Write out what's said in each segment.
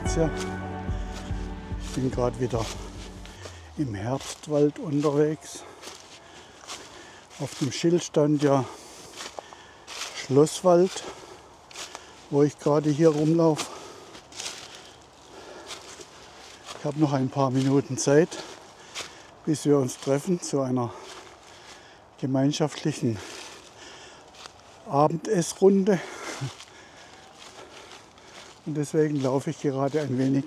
Patricia. Ich bin gerade wieder im Herbstwald unterwegs. Auf dem Schild stand ja Schlosswald, wo ich gerade hier rumlaufe. Ich habe noch ein paar Minuten Zeit, bis wir uns treffen zu einer gemeinschaftlichen Abendessrunde. Und deswegen laufe ich gerade ein wenig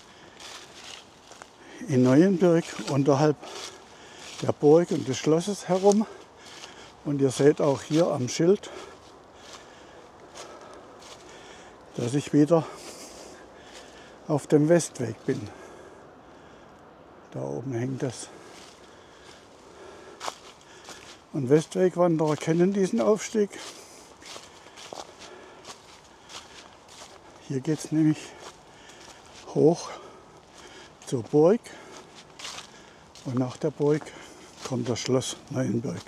in Neuenbürg unterhalb der Burg und des Schlosses herum. Und ihr seht auch hier am Schild, dass ich wieder auf dem Westweg bin. Da oben hängt das. Und Westwegwanderer kennen diesen Aufstieg. Hier geht es nämlich hoch zur Burg und nach der Burg kommt das Schloss Neuenbürg.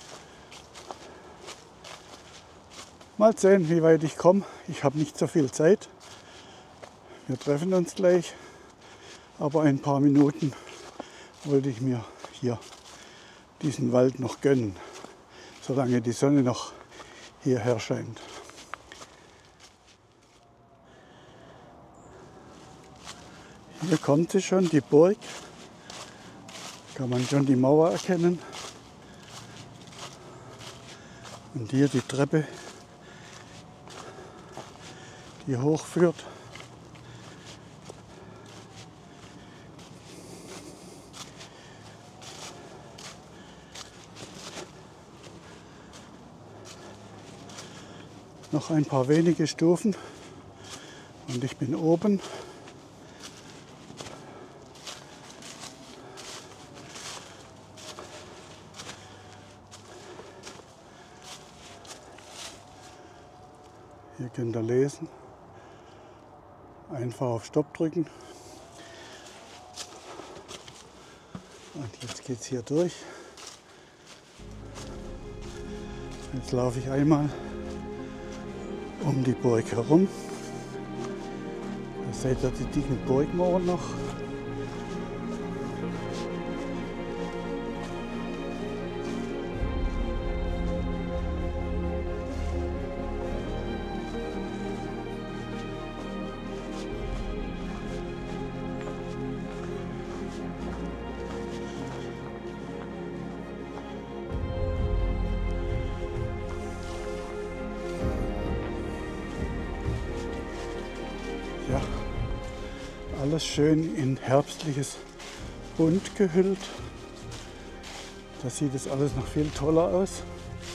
Mal sehen, wie weit ich komme. Ich habe nicht so viel Zeit. Wir treffen uns gleich, aber ein paar Minuten wollte ich mir hier diesen Wald noch gönnen, solange die Sonne noch hierher scheint. Hier kommt sie schon, die Burg. Kann man schon die Mauer erkennen. Und hier die Treppe, die hochführt. Noch ein paar wenige Stufen und ich bin oben. Hier könnt ihr lesen. Einfach auf Stopp drücken. Und jetzt geht es hier durch. Jetzt laufe ich einmal um die Burg herum. Da seht ihr die dicken Burgmauern noch. Ja, alles schön in herbstliches Bunt gehüllt. Da sieht es alles noch viel toller aus.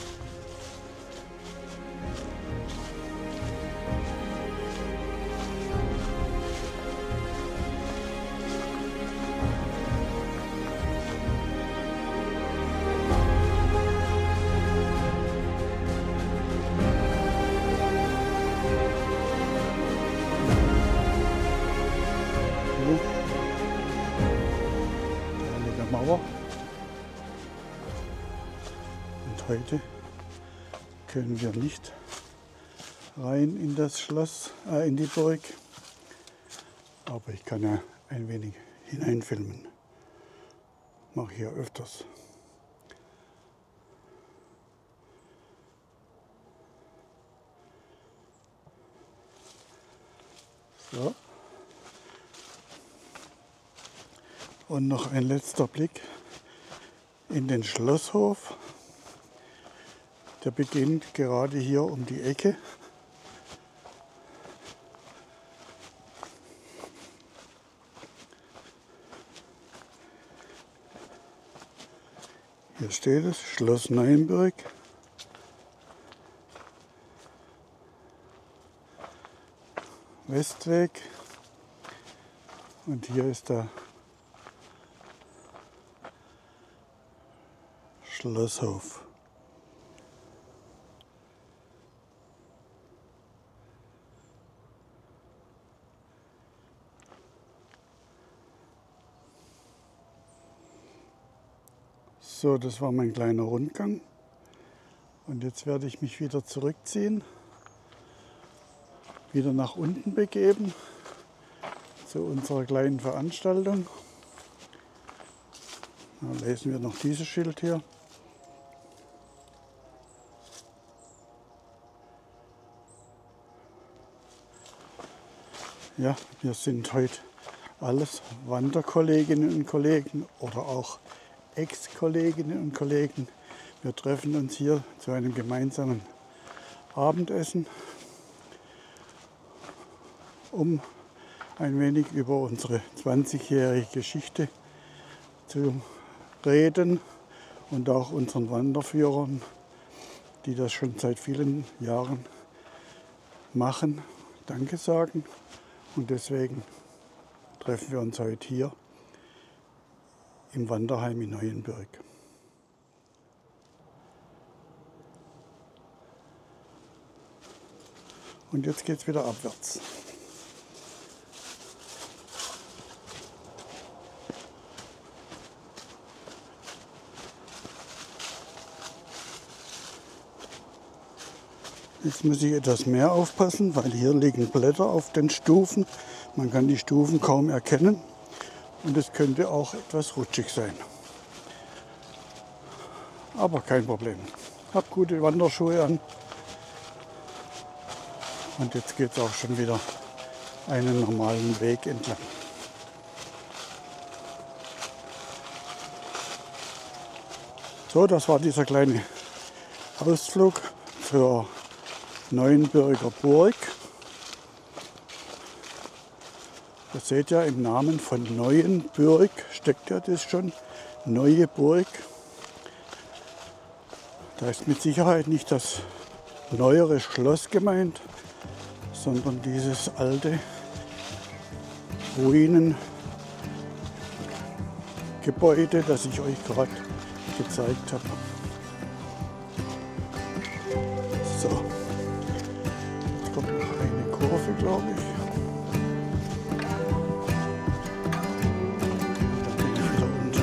Mauer. Und heute können wir nicht rein in das Schloss, in die Burg. Aber ich kann ja ein wenig hineinfilmen. Mache ich ja öfters. So. Und noch ein letzter Blick in den Schlosshof. Der beginnt gerade hier um die Ecke. Hier steht es, Schloss Neuenbürg. Westweg. Und hier ist der Schlosshof. So, das war mein kleiner Rundgang. Und jetzt werde ich mich wieder zurückziehen, wieder nach unten begeben zu unserer kleinen Veranstaltung. Da lesen wir noch dieses Schild hier. Ja, wir sind heute alles Wanderkolleginnen und Kollegen oder auch Ex-Kolleginnen und Kollegen. Wir treffen uns hier zu einem gemeinsamen Abendessen, um ein wenig über unsere 20-jährige Geschichte zu reden und auch unseren Wanderführern, die das schon seit vielen Jahren machen, Danke sagen. Und deswegen treffen wir uns heute hier im Wanderheim in Neuenbürg. Und jetzt geht es wieder abwärts. Jetzt muss ich etwas mehr aufpassen, weil hier liegen Blätter auf den Stufen. Man kann die Stufen kaum erkennen und es könnte auch etwas rutschig sein. Aber kein Problem. Hab gute Wanderschuhe an. Und jetzt geht es auch schon wieder einen normalen Weg entlang. So, das war dieser kleine Ausflug zur Neuenbürger Burg. Ihr seht ja, im Namen von Neuenbürg steckt ja das schon, Neue Burg. Da ist mit Sicherheit nicht das neuere Schloss gemeint, sondern dieses alte Ruinengebäude, das ich euch gerade gezeigt habe. So, jetzt kommt noch eine Kurve, glaube ich. Dann bin ich wieder unten.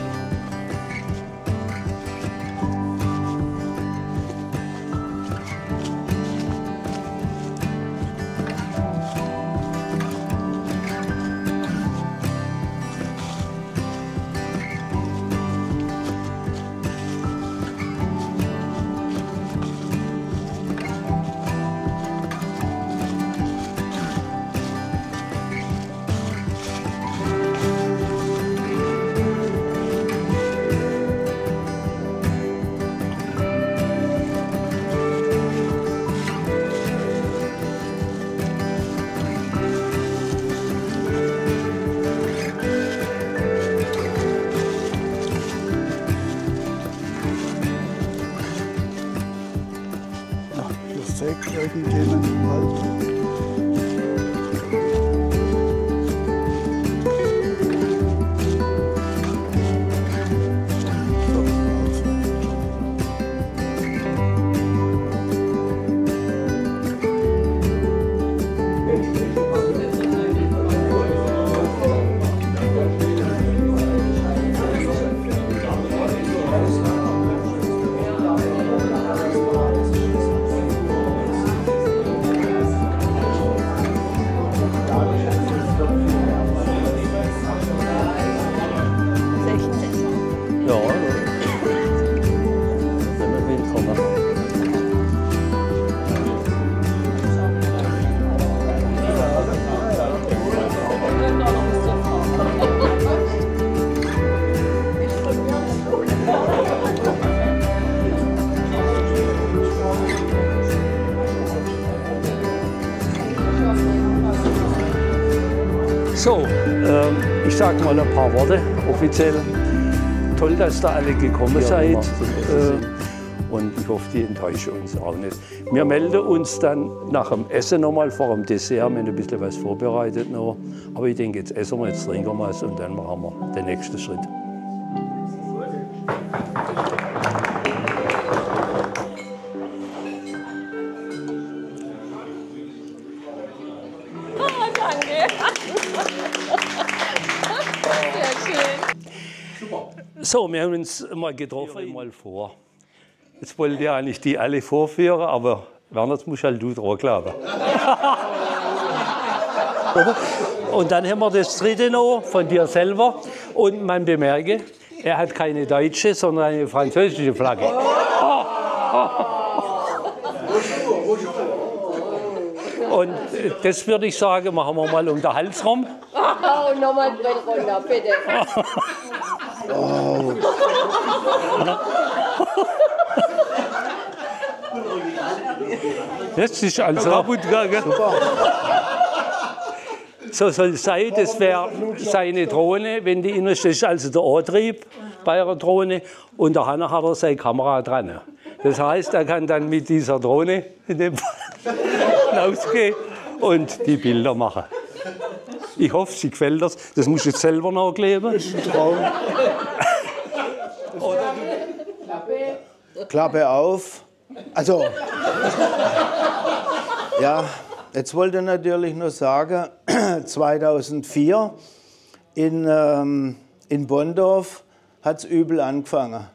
Irgendjemand im Wald. So, ich sage mal ein paar Worte offiziell. Toll, dass da alle gekommen seid. Und ich hoffe, die enttäuschen uns auch nicht. Wir melden uns dann nach dem Essen nochmal, vor dem Dessert. Wir haben ein bisschen was vorbereitet noch. Aber ich denke, jetzt essen wir, jetzt trinken wir was und dann machen wir den nächsten Schritt. So, wir haben uns mal getroffen, mal vor. Jetzt wollte ich eigentlich die alle vorführen, aber Werner, jetzt musst halt du dran glauben. Und dann haben wir das dritte noch von dir selber. Und man bemerke, er hat keine deutsche, sondern eine französische Flagge. Und das würde ich sagen, machen wir mal um den Hals rum. Und nochmal ein Brett runter, bitte. Oh. Das ist also kaputt gegangen. So soll es sein, das wäre seine Drohne, wenn die innerste ist, also der Antrieb bei einer Drohne. Und der Hanna hat seine Kamera dran. Das heißt, er kann dann mit dieser Drohne in dem Fall rausgehen und die Bilder machen. Ich hoffe, sie gefällt das. Das muss ich jetzt selber nachkleben. Das ist ein Traum. Klappe auf. Also, ja, jetzt wollte ich natürlich nur sagen, 2004 in Bonndorf hat es übel angefangen.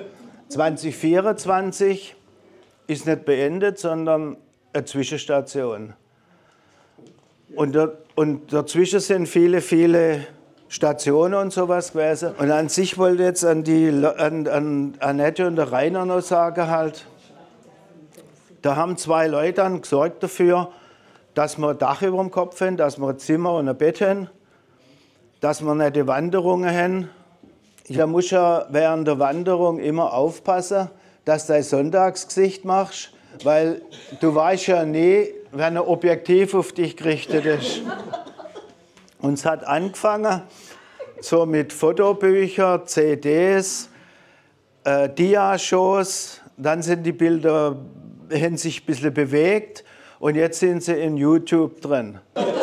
2024 ist nicht beendet, sondern eine Zwischenstation. Und dazwischen sind viele, viele Stationen und sowas gewesen. Und an sich wollte ich jetzt an Annette und der Rainer noch sagen halt, da haben zwei Leute dann gesorgt dafür, dass wir ein Dach über dem Kopf haben, dass wir ein Zimmer und ein Bett haben, dass wir nette Wanderungen haben. Da musst du ja während der Wanderung immer aufpassen, dass du dein Sonntagsgesicht machst, weil du weißt ja nie, wenn ein Objektiv auf dich gerichtet ist. Und es hat angefangen so mit Fotobüchern, CDs, Dia-Shows, dann sind die Bilder, haben sich ein bisschen bewegt und jetzt sind sie in YouTube drin.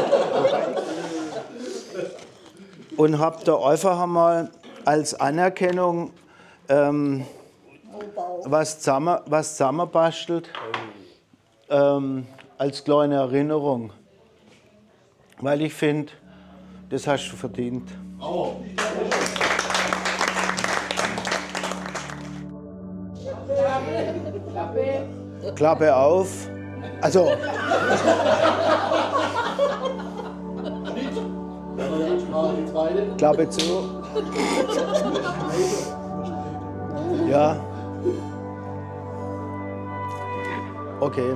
Und habt da einfach einmal als Anerkennung was zusammenbastelt, als kleine Erinnerung. Weil ich finde, das hast du verdient. Oh. Klappe auf. Also. Klappe zu. Ja. Okay.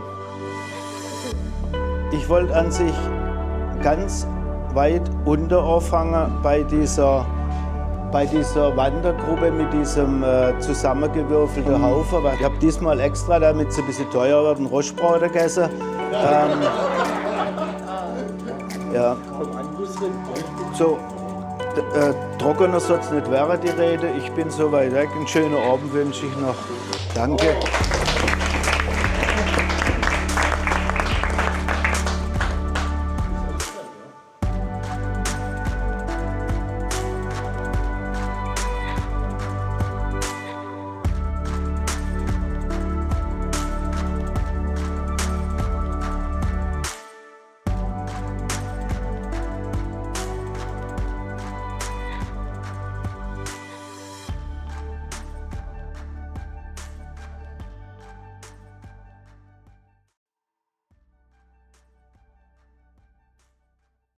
Ich wollte an sich ganz weit unter anfangen bei dieser Wandergruppe mit diesem zusammengewürfelten Haufen. Ich habe diesmal extra, damit es ein bisschen teuer wird, einen Rostbrot gegessen. Ja. So, trockener soll es nicht werden, die Rede. Ich bin so weit weg. Einen schönen Abend wünsche ich noch. Danke.